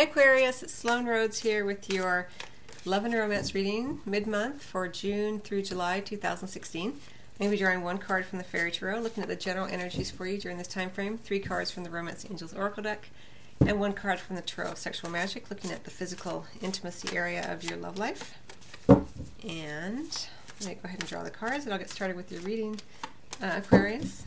Hi Aquarius, it's Sloane Rhodes here with your Love and Romance reading mid-month for June through July 2016. I'm going to be drawing one card from the Fairy Tarot, looking at the general energies for you during this time frame, 3 cards from the Romance Angels Oracle deck, and 1 card from the Tarot of Sexual Magic, looking at the physical intimacy area of your love life. And let me go ahead and draw the cards and I'll get started with your reading, Aquarius.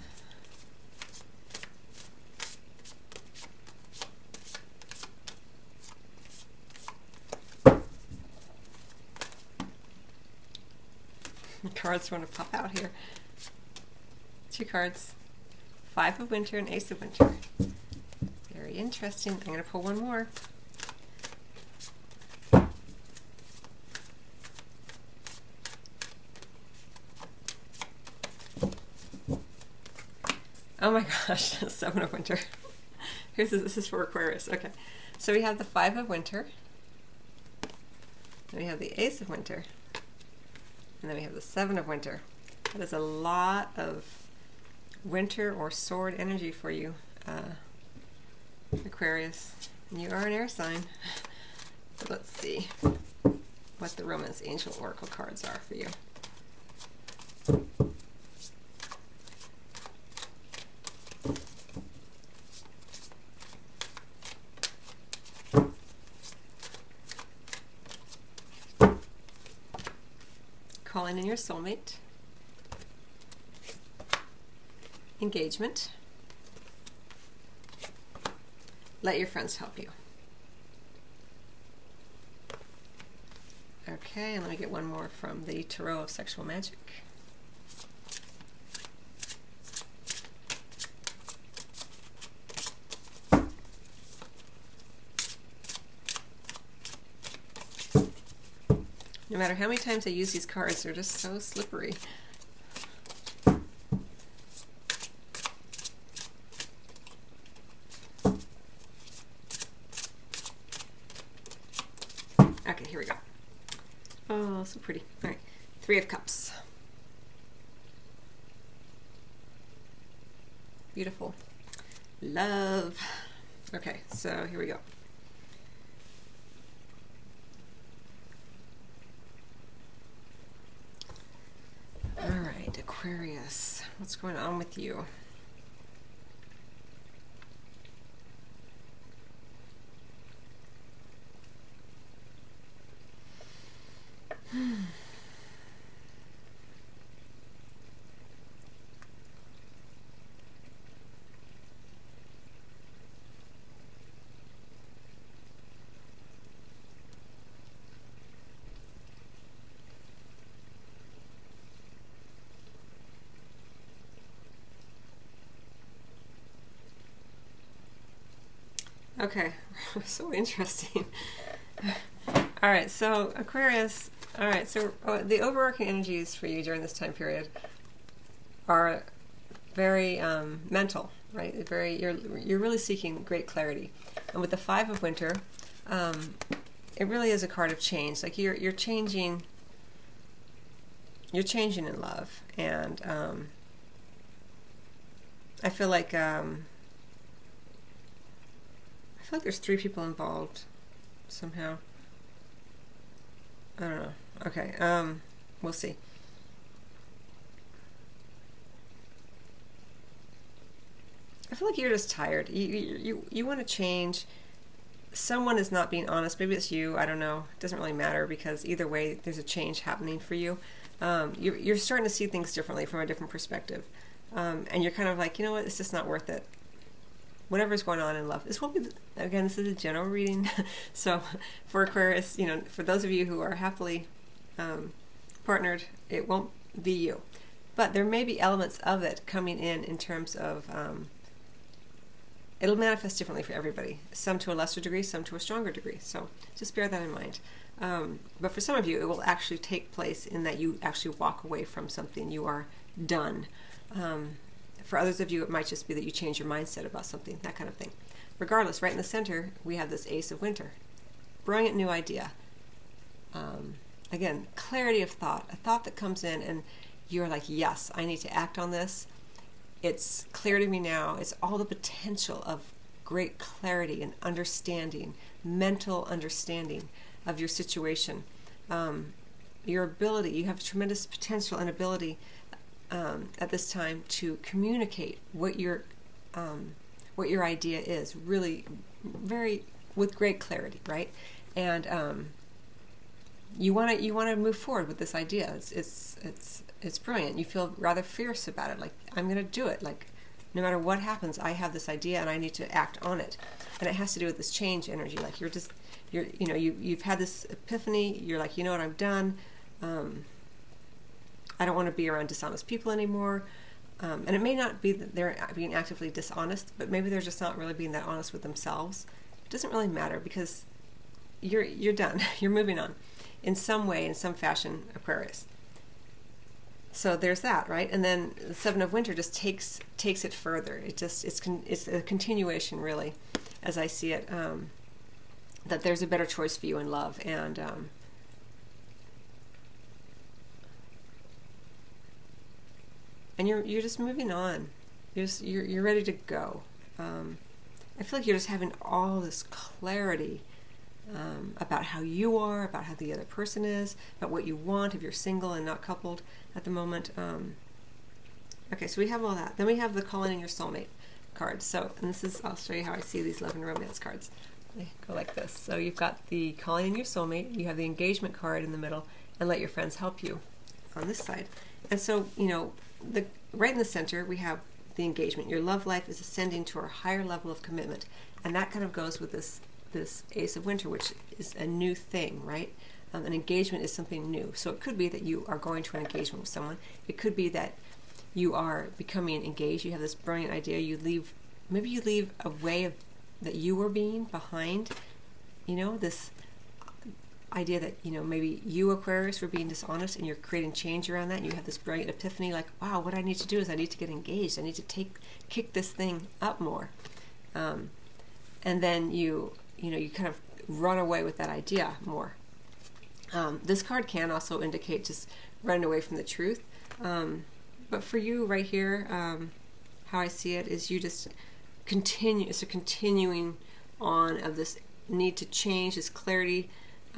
The cards want to pop out here. 2 cards, 5 of Winter and Ace of Winter. Very interesting. I'm going to pull one more. Oh my gosh, 7 of Winter. This is for Aquarius. Okay, so we have the 5 of Winter, then we have the Ace of Winter, and then we have the 7 of Winter. That is a lot of winter or sword energy for you, Aquarius. And you are an air sign. So let's see what the Romance Angel Oracle cards are for you. Calling in your soulmate, engagement, let your friends help you. Okay, and let me get one more from the Tarot of Sexual Magic. No matter how many times I use these cards, they're just so slippery. Okay, here we go. Oh, so pretty. All right, 3 of Cups. Beautiful. Love. Okay, so here we go. Alright, Aquarius, what's going on with you? Okay, so interesting. All right, so Aquarius, all right, so the overarching energies for you during this time period are very mental, right? You're really seeking great clarity. And with the 5 of Winter, it really is a card of change. Like you're changing in love, and I feel like there's 3 people involved somehow. I don't know. Okay, we'll see. I feel like you're just tired. You want to change. Someone is not being honest. Maybe it's you. I don't know. It doesn't really matter because either way, there's a change happening for you. You're starting to see things differently from a different perspective, and you're kind of like, you know what? It's just not worth it. Whatever's going on in love. This won't be, again, this is a general reading. So for Aquarius, you know, for those of you who are happily partnered, it won't be you. But there may be elements of it coming in terms of, it'll manifest differently for everybody. Some to a lesser degree, some to a stronger degree. So just bear that in mind. But for some of you, it will actually take place in that you actually walk away from something. You are done. For others of you, it might just be that you change your mindset about something, that kind of thing. Regardless, right in the center, we have this Ace of Winter. Brilliant new idea. Again, clarity of thought. A thought that comes in and you're like, yes, I need to act on this. It's clear to me now. It's all the potential of great clarity and understanding, mental understanding of your situation. Your ability, you have tremendous potential and ability at this time to communicate what your idea is, really very with great clarity, right? And you want to move forward with this idea. It's brilliant. You feel rather fierce about it, like I'm going to do it. Like no matter what happens, I have this idea and I need to act on it. And it has to do with this change energy. Like you've had this epiphany. You're like, you know what, I'm done. I don't want to be around dishonest people anymore. And it may not be that they're being actively dishonest, but maybe they're just not really being that honest with themselves. It doesn't really matter because you're done. You're moving on in some way, in some fashion, Aquarius. So there's that, right? And then the Seven of Winter just takes it further. It's a continuation, really, as I see it, that there's a better choice for you in love, and you're just moving on. You're ready to go. I feel like you're just having all this clarity about how you are, about how the other person is, about what you want if you're single and not coupled at the moment. Okay, so we have all that. Then we have the Calling in Your Soulmate card. So, and this is, I'll show you how I see these love and romance cards. They go like this. So you've got the Calling in Your Soulmate, you have the Engagement card in the middle, and Let Your Friends Help You on this side. And so, right in the center, we have the engagement. Your love life is ascending to a higher level of commitment. And that kind of goes with this Ace of Winter, which is a new thing, right? An engagement is something new. So it could be that you are going to an engagement with someone. It could be that you are becoming engaged. You have this brilliant idea. Maybe you leave a way that you were being behind, this idea that, maybe you, Aquarius, were being dishonest and you're creating change around that. And you have this brilliant epiphany like, wow, what I need to do is I need to get engaged. I need to kick this thing up more. And then you kind of run away with that idea more. This card can also indicate just running away from the truth. But for you right here, how I see it is you just continue. It's a continuing on of this need to change, this clarity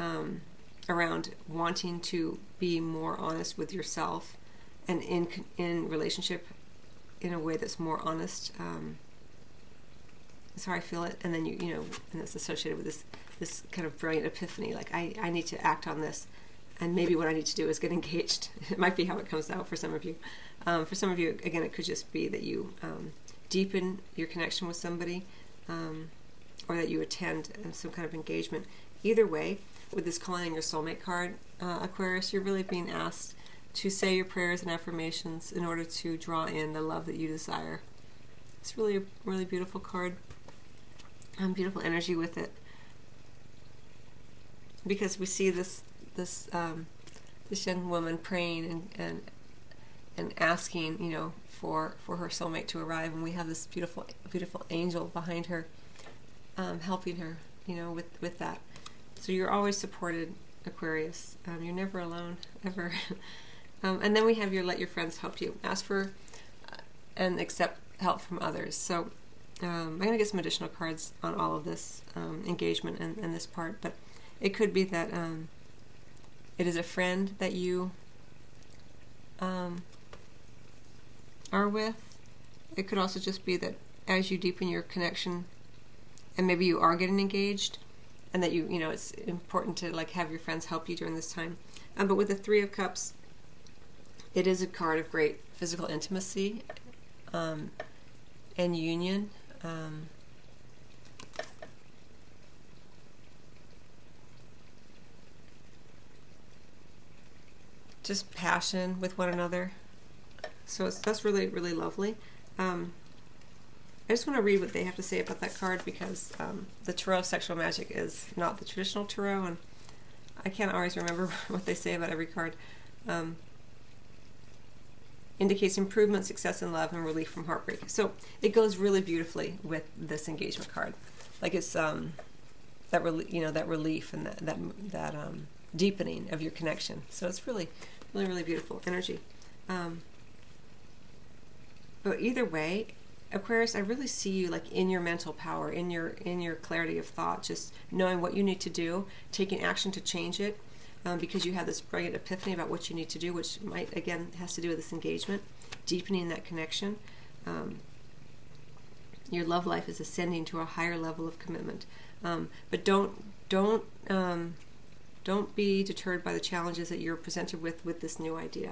around wanting to be more honest with yourself and in relationship in a way that's more honest. That's how I feel it. And then and it's associated with this kind of brilliant epiphany, like I need to act on this, and maybe what I need to do is get engaged. It might be how it comes out for some of you. For some of you, again, it could just be that you deepen your connection with somebody, or that you attend some kind of engagement. Either way, with this Calling in Your Soulmate card, Aquarius, you're really being asked to say your prayers and affirmations in order to draw in the love that you desire. It's really a really beautiful card. Beautiful energy with it, because we see this young woman praying and asking, for her soulmate to arrive, and we have this beautiful angel behind her, helping her, with that. So you're always supported, Aquarius. You're never alone, ever. And then we have your Let Your Friends Help You. Ask for and accept help from others. So I'm going to get some additional cards on all of this engagement and this part, but it could be that it is a friend that you are with. It could also just be that as you deepen your connection, and maybe you are getting engaged, and that it's important to have your friends help you during this time. But with the Three of Cups, it is a card of great physical intimacy and union. Just passion with one another. So that's really, really lovely. I just want to read what they have to say about that card, because the Tarot of Sexual Magic is not the traditional Tarot, and I can't always remember what they say about every card. Indicates improvement, success in love, and relief from heartbreak. So it goes really beautifully with this engagement card. Like it's that relief and that deepening of your connection. So it's really, really, really beautiful energy. But either way, Aquarius, I really see you like in your mental power, in your clarity of thought, just knowing what you need to do, taking action to change it, because you have this brilliant epiphany about what you need to do, which might, again, has to do with this engagement, deepening that connection. Your love life is ascending to a higher level of commitment. But don't be deterred by the challenges that you're presented with this new idea.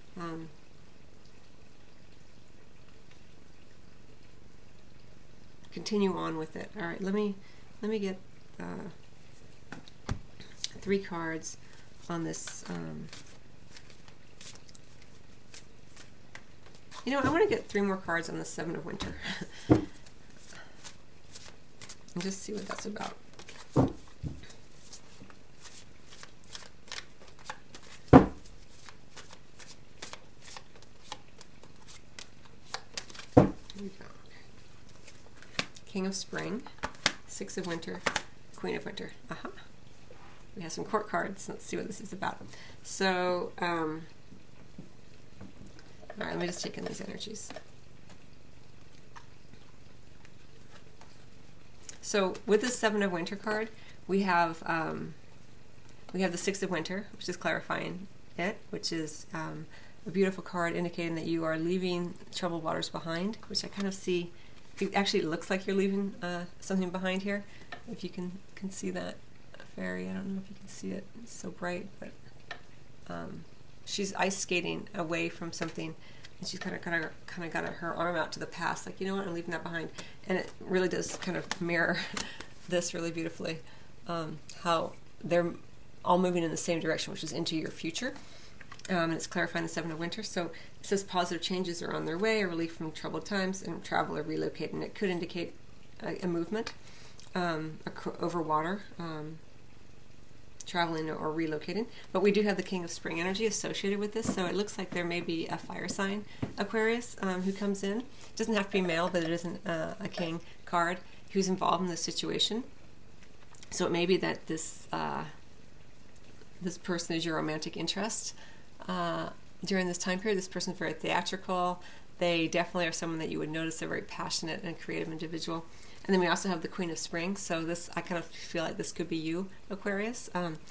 Continue on with it. All right, let me get 3 cards on this. You know, I want to get 3 more cards on the 7 of Winter. And just see what that's about. Here we go. King of Spring, 6 of Winter, Queen of Winter. We have some court cards. Let's see what this is about. So, all right, let me just take in these energies. So with the 7 of Winter card, we have the 6 of Winter, which is clarifying it, which is a beautiful card indicating that you are leaving troubled waters behind, which I kind of see. It actually looks like you're leaving something behind here. If you can see that fairy, I don't know if you can see it. It's so bright, but she's ice skating away from something. And she's kind of got her arm out to the past, like, you know what, I'm leaving that behind. And it really does kind of mirror this really beautifully, how they're all moving in the same direction, which is into your future. And it's clarifying the 7 of Winter. So it says positive changes are on their way, a relief from troubled times, and travel or relocate. And it could indicate a movement over water, traveling or relocating. But we do have the King of Spring energy associated with this, so it looks like there may be a fire sign Aquarius who comes in. It doesn't have to be male, but it isn't a king card who's involved in this situation. So it may be that this this person is your romantic interest during this time period. This person's very theatrical. They definitely are someone that you would notice. They're very passionate and creative individual. And then we also have the Queen of Spring. So this, I kind of feel like this could be you, Aquarius,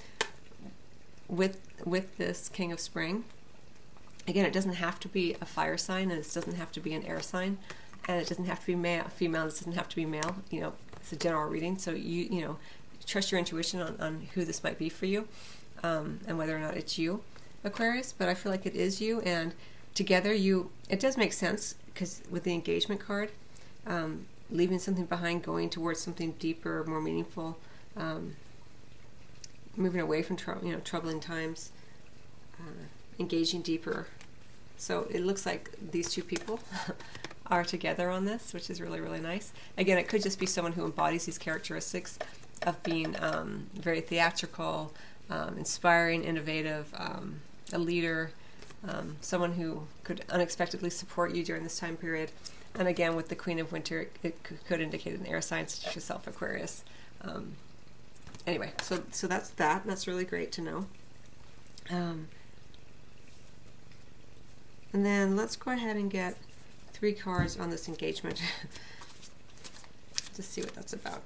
with this King of Spring. Again, it doesn't have to be a fire sign, and it doesn't have to be an air sign, and it doesn't have to be female. This doesn't have to be male. You know, it's a general reading. So you know, trust your intuition on who this might be for you, and whether or not it's you, Aquarius. But I feel like it is you, and together it does make sense, because with the engagement card, leaving something behind, going towards something deeper, more meaningful, moving away from troubling times, engaging deeper. So it looks like these two people are together on this, which is really, really nice. Again, it could just be someone who embodies these characteristics of being very theatrical, inspiring, innovative, a leader, someone who could unexpectedly support you during this time period. And again, with the Queen of Winter, it could indicate an air sign such as yourself, Aquarius. Anyway, so that's that. That's really great to know. And then let's go ahead and get 3 cards on this engagement. Just see what that's about.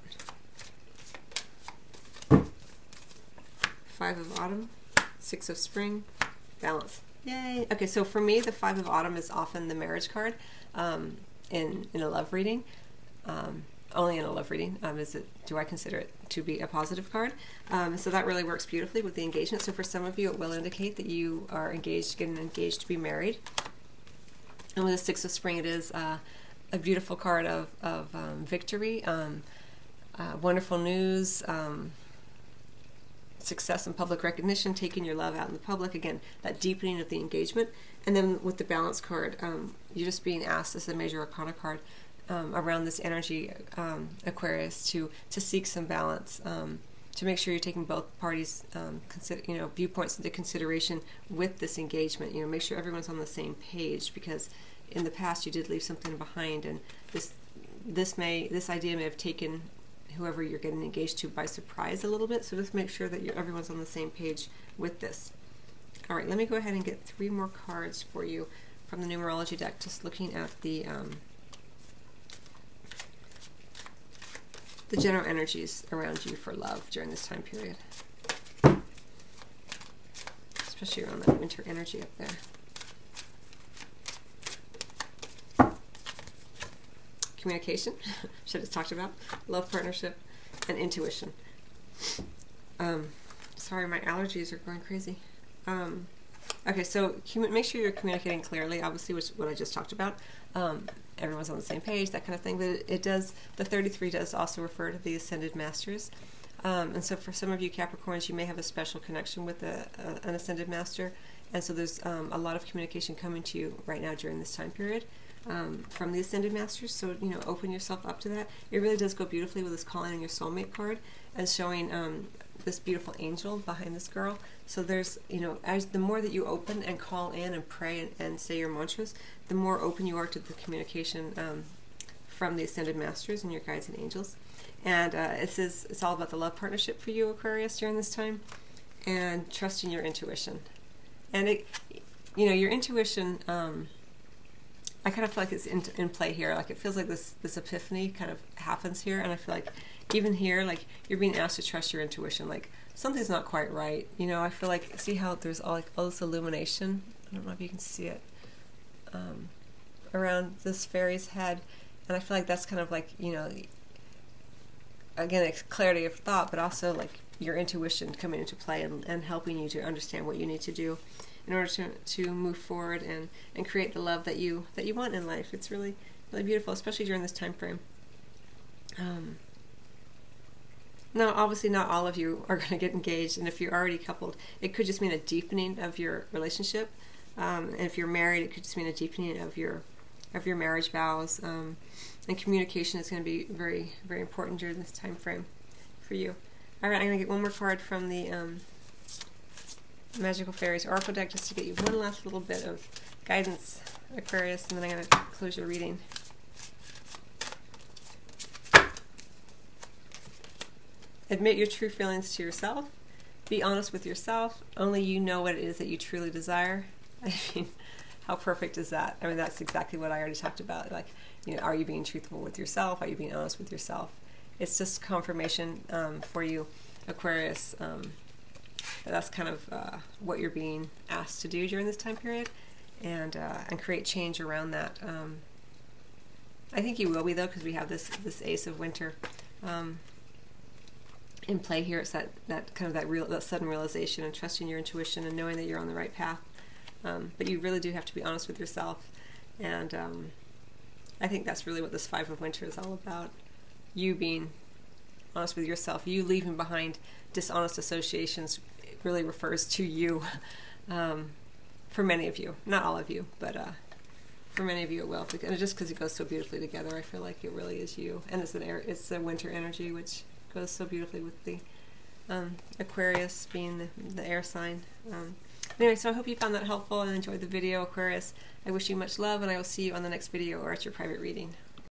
5 of Autumn, 6 of Spring, Balance. Yay! Okay, so for me, the 5 of Autumn is often the marriage card in a love reading. Only in a love reading do I consider it to be a positive card. So that really works beautifully with the engagement. So for some of you, it will indicate that you are engaged, getting engaged to be married. And with the 6 of Spring, it is a beautiful card of victory, wonderful news, success and public recognition, taking your love out in the public. Again, that deepening of the engagement. And then with the Balance card, you're just being asked as a major arcana card around this energy, Aquarius, to seek some balance, to make sure you're taking both parties' viewpoints into consideration with this engagement. Make sure everyone's on the same page, because in the past you did leave something behind, and this idea may have taken whoever you're getting engaged to by surprise a little bit. So just make sure that everyone's on the same page with this. All right, let me go ahead and get 3 more cards for you from the numerology deck, just looking at the the general energies around you for love during this time period. Especially around that winter energy up there. Communication, which I just talked about, love, partnership, and intuition. Sorry, my allergies are going crazy. Okay, so make sure you're communicating clearly, obviously, which is what I just talked about. Everyone's on the same page, that kind of thing. But it does, the 33 does also refer to the Ascended Masters. And so for some of you Capricorns, you may have a special connection with an Ascended Master. And so there's a lot of communication coming to you right now during this time period. From the Ascended Masters, so open yourself up to that. It really does go beautifully with this calling in your soulmate card and showing this beautiful angel behind this girl. So there's, as the more that you open and call in and pray and say your mantras, the more open you are to the communication from the Ascended Masters and your guides and angels. And it says it's all about the love partnership for you, Aquarius, during this time, and trusting your intuition. And your intuition. I kind of feel like it's in play here. Like it feels like this epiphany kind of happens here, and I feel like even here, like you're being asked to trust your intuition. Like something's not quite right. I feel like, see how there's all this illumination. I don't know if you can see it around this fairy's head, and I feel like that's kind of like again, it's clarity of thought, but also like your intuition coming into play and helping you to understand what you need to do in order to move forward and create the love that you want in life. It's really, really beautiful, especially during this time frame. Now, obviously, not all of you are going to get engaged, and if you're already coupled, it could just mean a deepening of your relationship. And if you're married, it could just mean a deepening of your marriage vows. And communication is going to be very, very important during this time frame for you. All right, I'm going to get one more card from the Magical Fairies Oracle deck just to get you one last little bit of guidance, Aquarius, and then I'm going to close your reading. Admit your true feelings to yourself. Be honest with yourself. Only you know what it is that you truly desire. I mean, how perfect is that? I mean, that's exactly what I already talked about. Like, are you being truthful with yourself? Are you being honest with yourself? It's just confirmation for you, Aquarius. That's kind of what you're being asked to do during this time period, and create change around that. I think you will be, though, because we have this Ace of Winter in play here. It's that kind of that sudden realization and trusting your intuition and knowing that you're on the right path. But you really do have to be honest with yourself, and I think that's really what this Five of Winter is all about. You being honest with yourself, you leaving behind dishonest associations. It really refers to you, for many of you, not all of you, but for many of you it will, and just because it goes so beautifully together. I feel like it really is you, and it's the winter energy, which goes so beautifully with the Aquarius being the air sign. Anyway, so I hope you found that helpful and enjoyed the video, Aquarius. I wish you much love, and I will see you on the next video or at your private reading.